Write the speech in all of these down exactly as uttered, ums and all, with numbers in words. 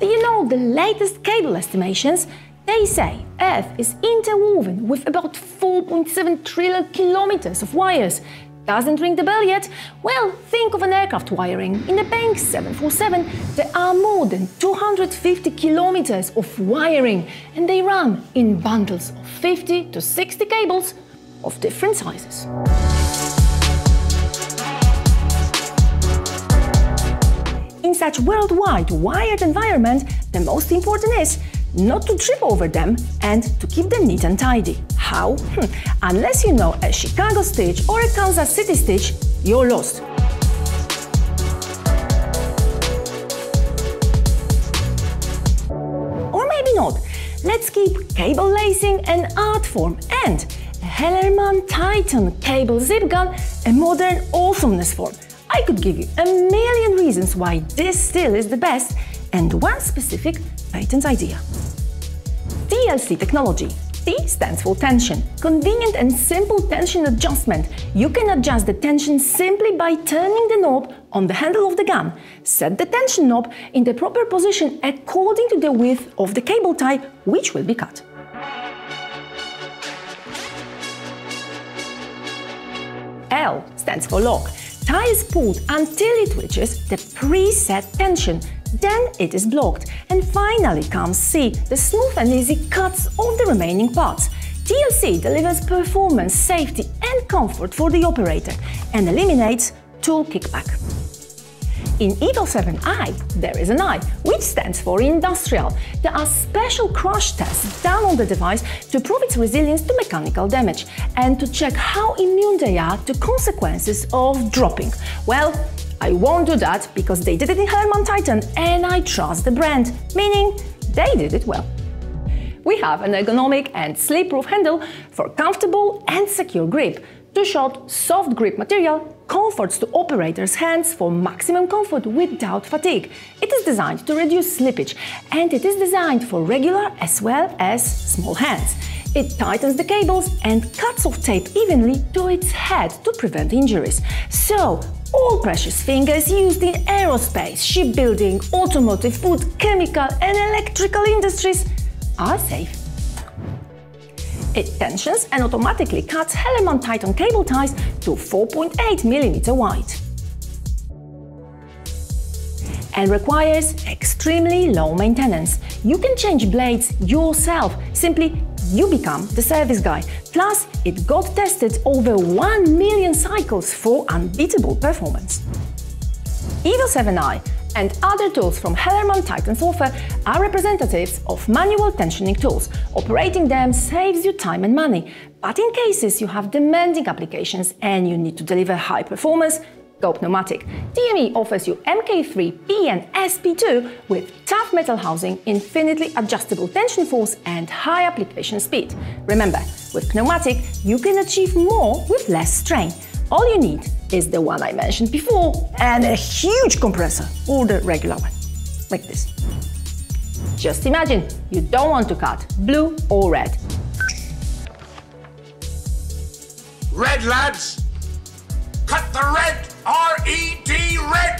Do you know the latest cable estimations? They say Earth is interwoven with about four point seven trillion kilometers of wires. Doesn't ring the bell yet? Well, think of an aircraft wiring. In the Boeing seven forty-seven, there are more than two hundred fifty kilometers of wiring, and they run in bundles of fifty to sixty cables of different sizes. In such worldwide wired environment, the most important is not to trip over them and to keep them neat and tidy. How? Hm. Unless you know a Chicago stitch or a Kansas City stitch, you're lost. Or maybe not. Let's keep cable lacing an art form and a HellermannTyton cable zip gun a modern awesomeness form. I could give you a million reasons why this still is the best, and one specific patent idea. T L C technology. T stands for tension. Convenient and simple tension adjustment. You can adjust the tension simply by turning the knob on the handle of the gun. Set the tension knob in the proper position according to the width of the cable tie, which will be cut. L stands for lock. Tie is pulled until it reaches the preset tension. Then it is blocked. And finally comes C, the smooth and easy cuts of the remaining parts. T L C delivers performance, safety and comfort for the operator and eliminates tool kickback. In Evo seven i, there is an I, which stands for industrial. There are special crash tests done on the device to prove its resilience to mechanical damage and to check how immune they are to consequences of dropping. Well, I won't do that because they did it in HellermannTyton and I trust the brand, meaning they did it well. We have an ergonomic and slip-proof handle for comfortable and secure grip. Two-shot, soft grip material comforts to operators' hands for maximum comfort without fatigue. It is designed to reduce slippage and it is designed for regular as well as small hands. It tightens the cables and cuts off tape evenly to its head to prevent injuries. So, all precious fingers used in aerospace, shipbuilding, automotive, food, chemical and electrical industries are safe. It tensions and automatically cuts HellermannTyton cable ties to four point eight millimeters wide and requires extremely low maintenance. You can change blades yourself, simply you become the service guy. Plus, it got tested over one million cycles for unbeatable performance. Evo seven i and other tools from HellermannTyton's offer are representatives of manual tensioning tools. Operating them saves you time and money, but in cases you have demanding applications and you need to deliver high performance, go pneumatic. T M E offers you M K three P and S P two with tough metal housing, infinitely adjustable tension force and high application speed. Remember, with pneumatic you can achieve more with less strain. All you need is the one I mentioned before and a huge compressor, or the regular one, like this. Just imagine you don't want to cut blue or red. Red, lads! Cut the red! R E D, red!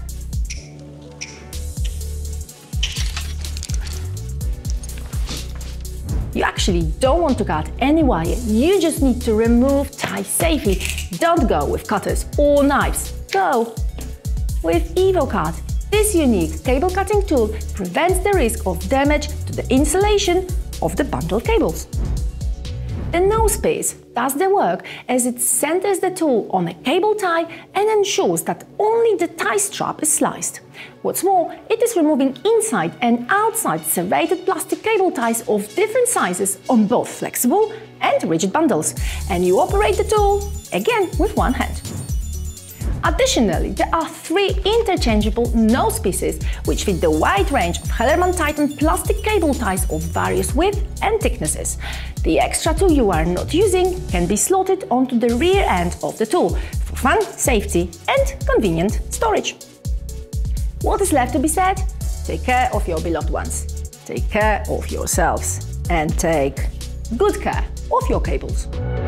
You actually don't want to cut any wire, you just need to remove ties safely. Don't go with cutters or knives, go with EvoCut. This unique cable cutting tool prevents the risk of damage to the insulation of the bundled cables. The nose piece does the work as it centers the tool on a cable tie and ensures that only the tie strap is sliced. What's more, it is removing inside and outside serrated plastic cable ties of different sizes on both flexible and rigid bundles, and you operate the tool, again, with one hand. Additionally, there are three interchangeable nose pieces which fit the wide range of HellermannTyton plastic cable ties of various widths and thicknesses. The extra two you are not using can be slotted onto the rear end of the tool for fun, safety and convenient storage. What is left to be said? Take care of your beloved ones, take care of yourselves and take good care of your cables.